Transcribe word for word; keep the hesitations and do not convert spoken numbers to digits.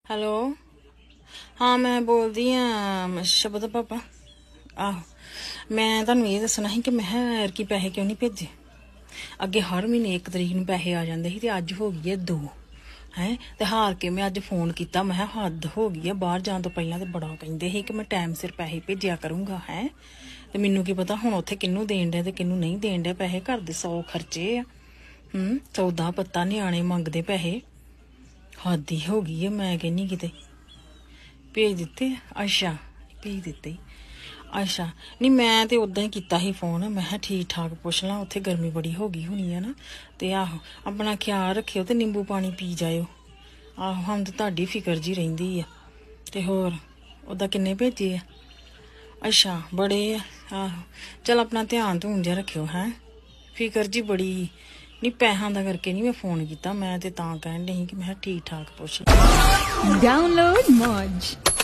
Hello. हाँ मैं बोलदी हाँ शब्द दा पापा। आहो मैं तुहानू ये दसना ही कि मैं एरकी पैसे क्यों नहीं भेजे। अगे हर महीने एक तरीक नूं पैसे आ जांदे सी ते अज हो गई है दो हैं ते हार के मैं अज फोन किया। मैं हद हो गई है, बाहर जाने तो पहला तो बड़ा कहिंदे सी कि मैं टाइम सिर पैसे भेजा करूँगा है ते मैनू की पता हुण उत्थे किन्नू देण डे ते किन्नू नहीं देण डे पैसे। घर दे सौ खर्चे आ, हूँ सौदा पत्ता न्याणे मंगदे पैसे। हद ही हो गई है। मैं कहनी किते भेज दिते। अच्छा भेज दिते। अच्छा नहीं मैं तो उदा ही किया ही फोन। मैं ठीक ठाक पुछ ला, उत्थे गर्मी बड़ी हो गई होनी है ना। तो आहो अपना ख्याल रखियो ते नींबू पानी पी जाओ। आहो हम तो तुहाडी फिकर जी रहिंदी है। ते होर उदा किन्ने भेजे आ? अच्छा बड़े आ। आहो चल अपना ध्यान धून जिहा रखियो है। फिकर जी बड़ी नहीं पैसों का करके नहीं मैं फोन किया। मैं तो तां कहण डई कि मैं ठीक ठाक पुछ ला। डाउनलोड मौज।